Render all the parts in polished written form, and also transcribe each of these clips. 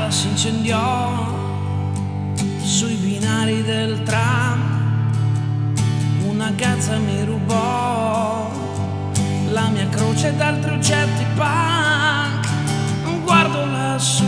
L'alba si incendiò sui binari del tram, una gazza mi rubò la mia croce ed altri oggetti punk. Guardo lassù,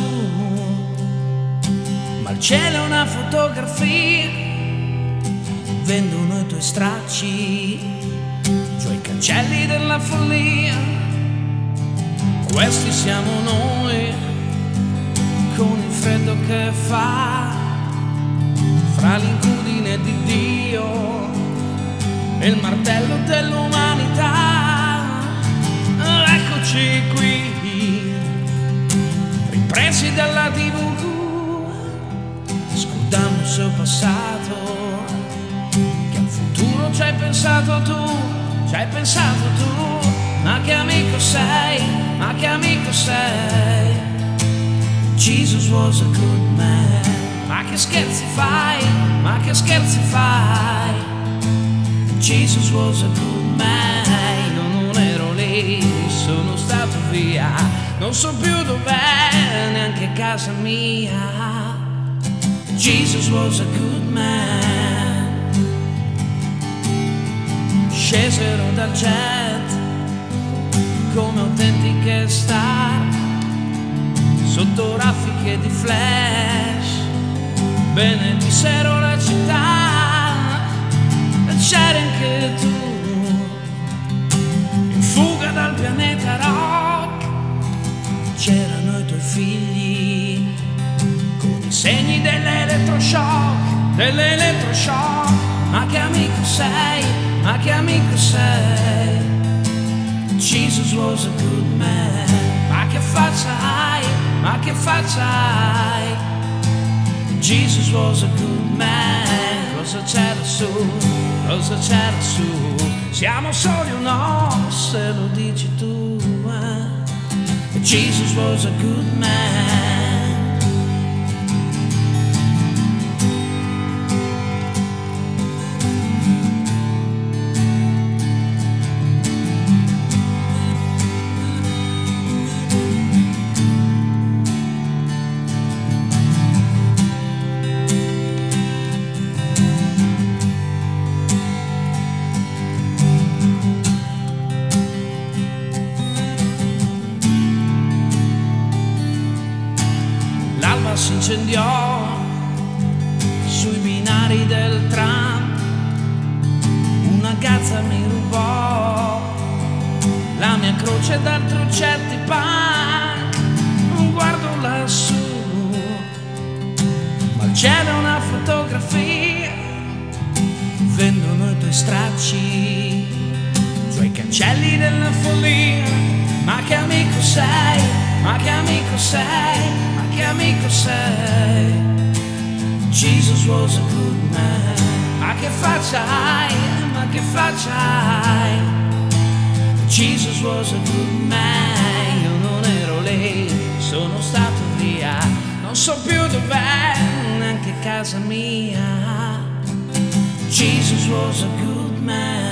ma il cielo è una fotografia, vendono i tuoi stracci giù ai cancelli della follia. Questi siamo noi, con il freddo che fa fra l'incudine di Dio e il martello dell'umanità. Eccoci qui, ripresi dalla TV, scordando il suo passato, che al futuro ci hai pensato tu, ci hai pensato tu. Ma che amico sei, ma che amico sei. Jesus was a good man. Ma che scherzi fai, ma che scherzi fai. Jesus was a good man. Io non ero lì, sono stato via, non so più dov'è, neanche casa mia. Jesus was a good man. Scesero dal jet come autentiche star, sotto raffiche di flash, benedissero la città. C'eri anche tu, in fuga dal pianeta rock. C'erano i tuoi figli, con i segni dell'elettroshock, dell'elettroshock. Ma che amico sei, ma che amico sei. Jesus was a good man. Ma che faccia hai, ma che faccia hai. Jesus was a good man. Cosa c'era su, cosa c'era su. Siamo soli o no, se lo dici tu, Jesus was a good man. Si incendiò sui binari del tram, una gazza mi rubò la mia croce ed altri oggetti punk. Guardo lassù, ma il cielo è una fotografia, vendono i tuoi stracci giù ai cancelli della follia. Ma che amico sei, ma che amico sei. Che amico sei. Jesus was a good man. Ma che faccia hai, ma che faccia hai. Jesus was a good man. Io non ero lì, sono stato via, non so più dov'è, neanche casa mia. Jesus was a good man.